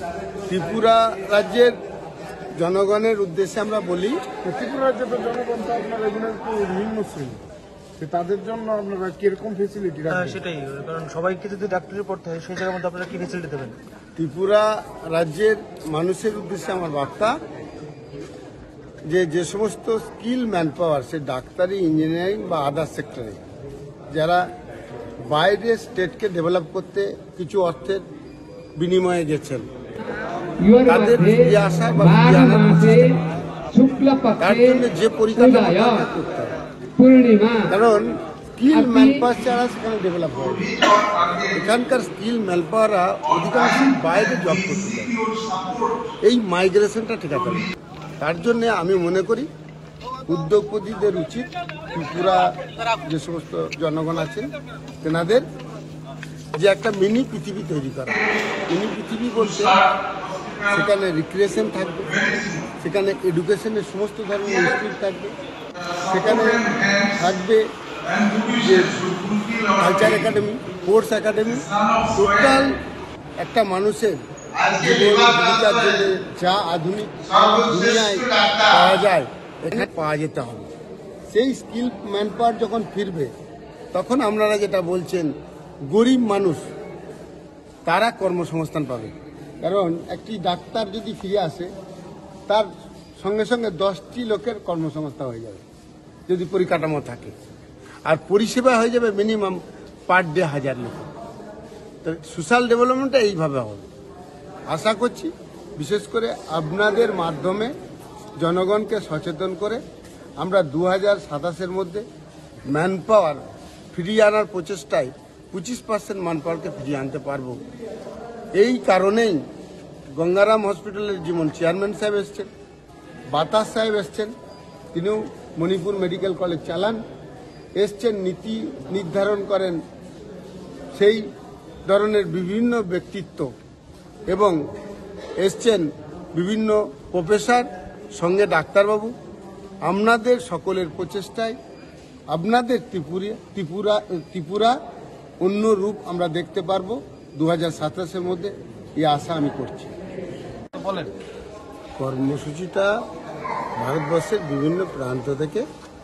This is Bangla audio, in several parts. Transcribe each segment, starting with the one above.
ত্রিপুরা রাজ্যের জনগণের উদ্দেশ্যে আমরা বলি, ত্রিপুরা রাজ্যের জনগণ তো আপনার এগুলো একটু নিম্ন শ্রেণী, তাদের জন্য আপনারা কিরকম ফেসিলিটি রাখবেন? সেটাই, কারণ সবাইকে যদি ডাক্তারি পড়তে হয় সেই জায়গার মধ্যে আপনারা কি ফেসিলিটি দেবেন? ত্রিপুরা রাজ্যের মানুষের উদ্দেশ্যে আমার বার্তা যে সমস্ত স্কিল ম্যান পাওয়ার, সে ডাক্তারি, ইঞ্জিনিয়ারিং বা আদার সেক্টরে যারা বাইরে স্টেটকে ডেভেলপ করতে কিছু অর্থের বিনিময়ে গেছেন, তাদের ফিরে আসা বা ফিরে আনার প্রচেষ্টা, তার জন্য যে পরিকল্পনা করতে হবে। কারণ স্কিল ম্যান পাওয়ার ছাড়া সেখানে ডেভেলপ হয়। এখানকার স্কিল ম্যান পাওয়াররা অধিকাংশ বাইরে জব করতে চায়, এই মাইগ্রেশনটা ঠেকাতে হবে। তার জন্য আমি মনে করি উদ্যোগপতিদের উচিত ত্রিপুরা যে সমস্ত জনগণ আছেন তেনাদের যে একটা মিনি পৃথিবী তৈরি করা। মিনি পৃথিবী বলতে সেখানে রিক্রিয়েশন থাকবে, সেখানে এডুকেশনের সমস্ত ধরনের ইনস্টিটিউট থাকবে, সেখানে থাকবে যে culture academy, sports academy, total একটা মানুষের জীবিকার জন্য যা আধুনিক দুনিয়ায় পাওয়া যায় এখানে পাওয়া যেতে হবে। সেই স্কিল ম্যান পাওয়ার যখন ফিরবে তখন আপনারা যেটা বলছেন গরিব মানুষ তারা কর্মসংস্থান পাবে। কারণ একটি ডাক্তার যদি ফিরে আসে তার সঙ্গে সঙ্গে 10টি লোকের কর্মসংস্থান হয়ে যাবে যদি পরিকাঠামো থাকে, আর পরিষেবা হয়ে যাবে মিনিমাম পার ডে 1000 লোক। তো সোশ্যাল ডেভেলপমেন্টটা এইভাবে হবে। আশা করছি বিশেষ করে আপনাদের মাধ্যমে জনগণকে সচেতন করে আমরা 2027-এর মধ্যে ম্যান পাওয়ার ফিরিয়ে আনার প্রচেষ্টায় 25% ম্যান পাওয়ারকে ফিরিয়ে আনতে পারব। এই কারণেই গঙ্গারাম হসপিটালের যেমন চেয়ারম্যান সাহেব এসছেন, বাতাস সাহেব এসছেন, তিনিও মণিপুর মেডিকেল কলেজ চালান, এসছেন, নীতি নির্ধারণ করেন সেই ধরনের বিভিন্ন ব্যক্তিত্ব, এবং এসছেন বিভিন্ন প্রফেসর, সঙ্গে ডাক্তারবাবু। আপনাদের সকলের প্রচেষ্টায় আপনাদের ত্রিপুরা অন্য রূপ আমরা দেখতে পারবো 2027-এর মধ্যে, এই আশা আমি করছি। বলেন, কর্মসূচিটা ভারতবর্ষের বিভিন্ন প্রান্ত থেকে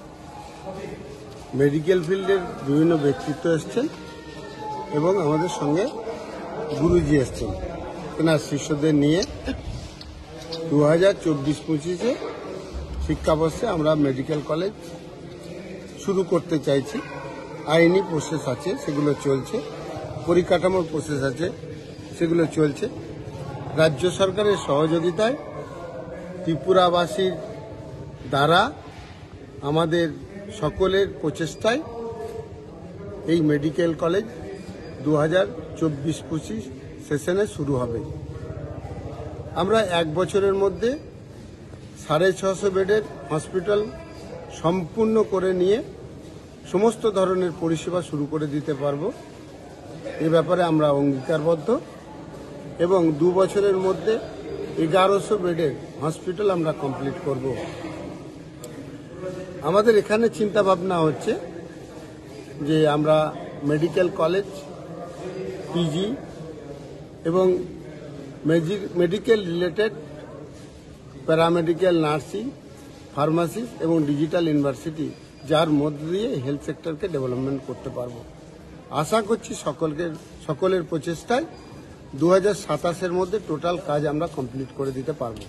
মেডিকেল ফিল্ডের বিভিন্ন ব্যক্তিত্ব এসছেন এবং আমাদের সঙ্গে গুরুজি এসছেন। তেনার শিষ্যদের নিয়ে 2024-25-এ শিক্ষাবর্ষে আমরা মেডিকেল কলেজ শুরু করতে চাইছি। আইনি প্রসেস আছে, সেগুলো চলছে, পরিকাঠামোর প্রসেস আছে, সেগুলো চলছে। রাজ্য সরকারের সহযোগিতায় ত্রিপুরাবাসীর দ্বারা আমাদের সকলের প্রচেষ্টায় এই মেডিকেল কলেজ 2024-25 সেশনে শুরু হবে। আমরা 1 বছরের মধ্যে 650 বেডের হসপিটাল সম্পূর্ণ করে নিয়ে সমস্ত ধরনের পরিষেবা শুরু করে দিতে পারবো, এ ব্যাপারে আমরা অঙ্গীকারবদ্ধ। এবং 2 বছরের মধ্যে 1100 বেডের হসপিটাল আমরা কমপ্লিট করব। আমাদের এখানে চিন্তা ভাবনা হচ্ছে যে আমরা মেডিকেল কলেজ, পিজি এবং medical related paramedical, nursing, pharmacy এবং ডিজিটাল ইউনিভার্সিটি, যার মধ্য দিয়ে হেলথ সেক্টরকে ডেভেলপমেন্ট করতে পারবো। আশা করছি সকলের প্রচেষ্টায় 2027-এর মধ্যে টোটাল কাজ আমরা কমপ্লিট করে দিতে পারবো।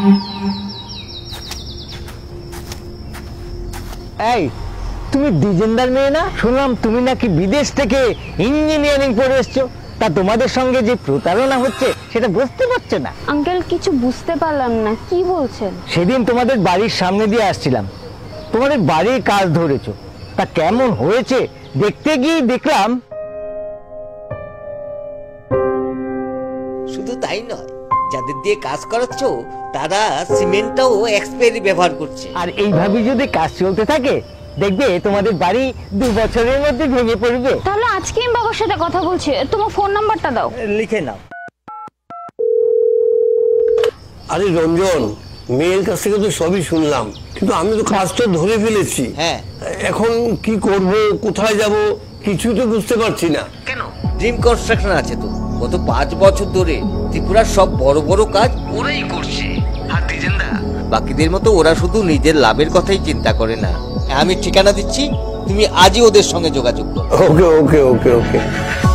এই তুমি ডিজেন্দার মেয়ে না? শুনলাম তুমি নাকি বিদেশ থেকে ইঞ্জিনিয়ারিং পড়ে এসছো। তা তোমাদের সঙ্গে যে প্রতারণা হচ্ছে সেটা বুঝতে পারছো না? আঙ্কেল কিছু বুঝতে পারলাম না, কি বলছেন? সেদিন তোমাদের বাড়ির সামনে দিয়ে আসছিলাম, তোমাদের বাড়ির কাজ ধরেছো। তা কেমন হয়েছে দেখতে গিয়ে দেখলাম। শুধু তাই নয়, যাদের দিয়ে কাজ করাচ্ছ তারা সিমেন্টটাও এক্সপায়ারি ব্যবহার করছে। আর এইভাবে যদি কাজ চলতে থাকে দেখবে তোমাদের বাড়ি 2 বছরের মধ্যে ভেঙে পড়বে। তাহলে আজকে আমি বাবার সাথে কথা বলছি, তোমার ফোন নাম্বারটা দাও। লিখে নাও। আরে রঞ্জন, মেয়ের কাছ থেকে তো সবই শুনলাম, কিন্তু আমি তো কাজটা ধরে ফেলেছি। হ্যাঁ, এখন কি করব, কোথায় যাব, কিছুই তো বুঝতে পারছি না। কেন? ড্রিম কনস্ট্রাকশন আছে তো। গত 5 বছর ধরে ত্রিপুরার সব বড় বড় কাজ ওরাই করছে। আর ডিজেন্দা বাকিদের মতো ওরা শুধু নিজের লাভের কথাই চিন্তা করে না। আমি ঠিকানা দিচ্ছি, তুমি আজই ওদের সঙ্গে যোগাযোগ করো। ওকে ওকে ওকে ওকে